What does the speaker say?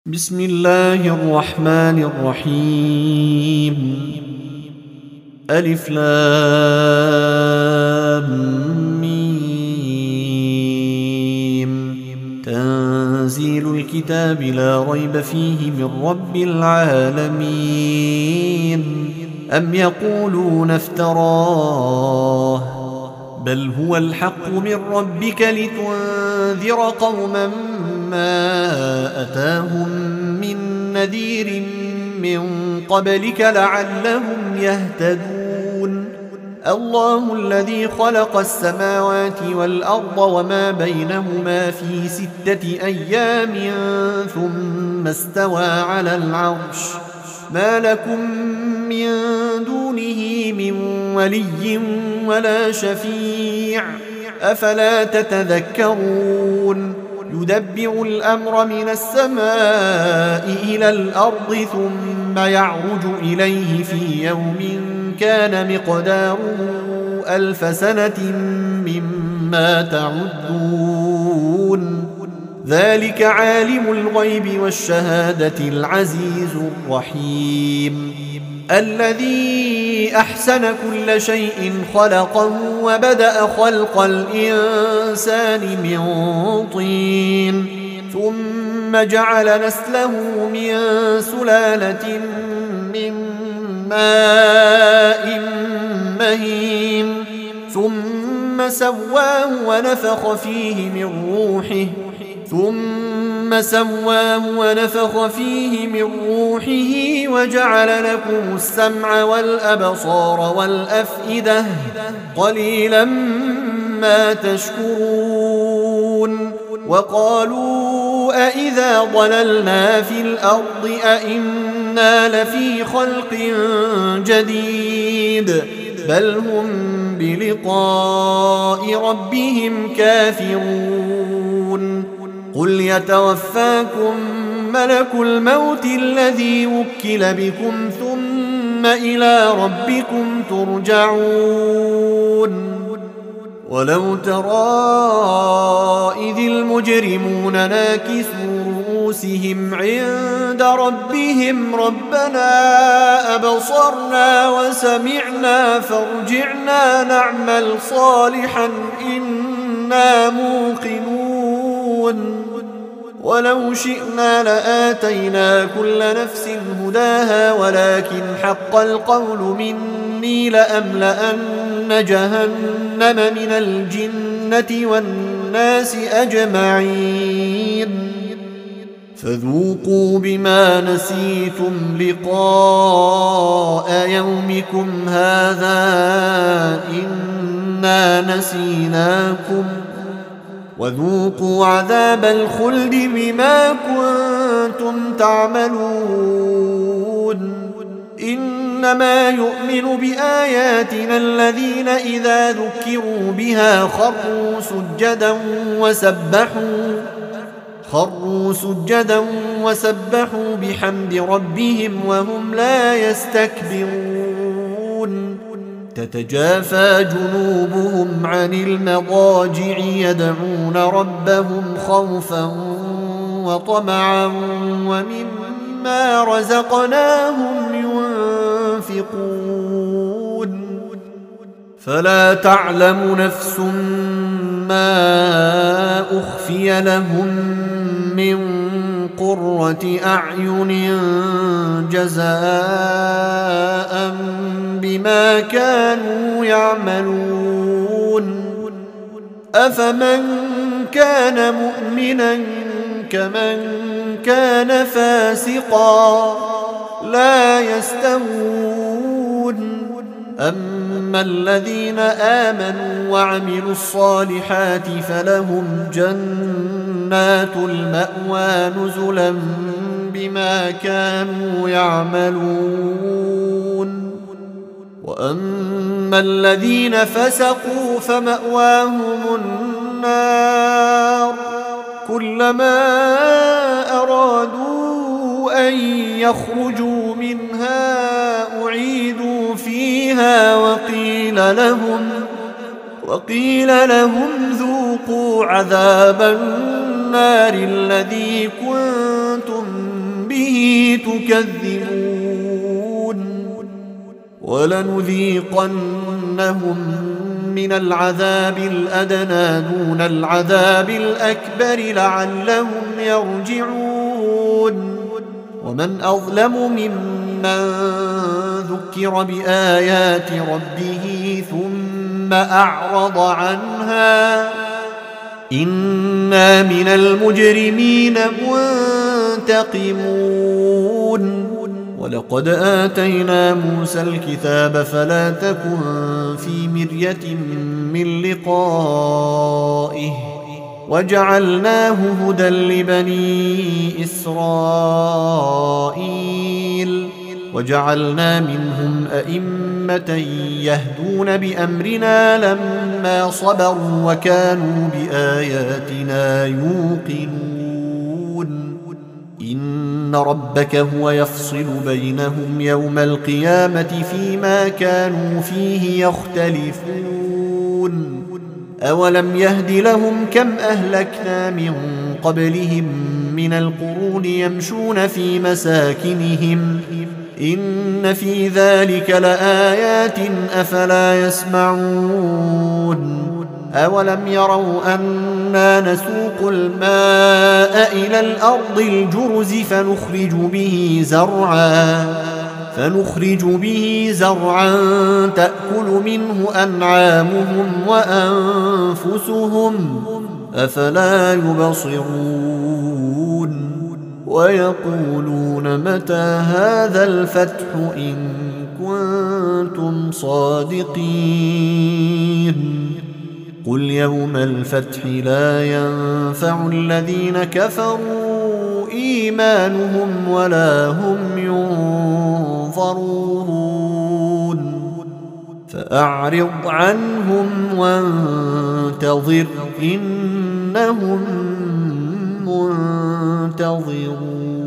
بسم الله الرحمن الرحيم. ألف لام ميم. تنزيل الكتاب لا ريب فيه من رب العالمين. أم يقولون افتراه بل هو الحق من ربك لتنذر قوما ما أتاهم من نذير من قبلك لعلهم يهتدون. الله الذي خلق السماوات والأرض وما بينهما في 6 أيام ثم استوى على العرش. ما لكم من دونه من ولي ولا شفيع أفلا تتذكرون. يدبر الأمر من السماء إلى الأرض ثم يعرج إليه في يوم كان مقداره 1000 سنة مما تعدون. ذلك عالم الغيب والشهادة العزيز الرحيم. الذي أحسن كل شيء خلقه وبدأ خلق الإنسان من طين ثم جعل نسله من سلالة من ماء مهين ثم سواه ونفخ فيه من روحه وجعل لكم السمع والأبصار والأفئدة قليلا ما تشكرون. وقالوا أإذا ضللنا في الأرض أإنا لفي خلق جديد بل هم بلقاء ربهم كافرون. قل يتوفاكم ملك الموت الذي وكل بكم ثم إلى ربكم ترجعون. ولو ترى إذ المجرمون ناكسوا رؤوسهم عند ربهم ربنا أبصرنا وسمعنا فارجعنا نعمل صالحا إنا موقنون. ولو شئنا لآتينا كل نفس هداها ولكن حق القول مني لأملأن جهنم من الجنة والناس أجمعين. فذوقوا بما نسيتم لقاء يومكم هذا إنا نسيناكم وذوقوا عذاب الخلد بما كنتم تعملون. إنما يؤمن بآياتنا الذين إذا ذكروا بها خروا سجدا وسبحوا بحمد ربهم وهم لا يستكبرون. تتجافى جنوبهم عن المضاجع يدعون ربهم خوفا وطمعا ومما رزقناهم ينفقون. فلا تعلم نفس ما أخفي لهم من قرة أعين جزاء بما كانوا يعملون. أفمن كان مؤمنا كمن كان فاسقا لا يستوون. أما الذين آمنوا وعملوا الصالحات فلهم جنات المأوى نزلا بما كانوا يعملون. وأما الذين فسقوا فمأواهم النار كلما أرادوا أن يخرجوا منها أعيدوا فيها وقيل لهم ذوقوا عذاب النار الذي كنتم به تكذبون ولنذيقنهم من العذاب الأدنى دون العذاب الأكبر لعلهم يرجعون ومن أظلم ممن ذكر بآيات ربه ثم أعرض عنها إنا من المجرمين منتقمون ولقد آتينا موسى الكتاب فلا تكن في مرية من لقائه وجعلناه هدى لبني إسرائيل وجعلنا منهم أئمة يهدون بأمرنا لما صبروا وكانوا بآياتنا يوقنون إن ربك هو يفصل بينهم يوم القيامة فيما كانوا فيه يختلفون أولم يهد لهم كم أهلكنا من قبلهم من القرون يمشون في مساكنهم إن في ذلك لآيات أفلا يسمعون أولم يروا أنا نسوق الماء إلى الأرض الجرز فنخرج به زرعا تأكل منه أنعامهم وأنفسهم أفلا يبصرون ويقولون متى هذا الفتح إن كنتم صادقين قل يوم الفتح لا ينفع الذين كفروا إيمانهم ولا هم ينظرون فأعرض عنهم وانتظر إنهم منتظرون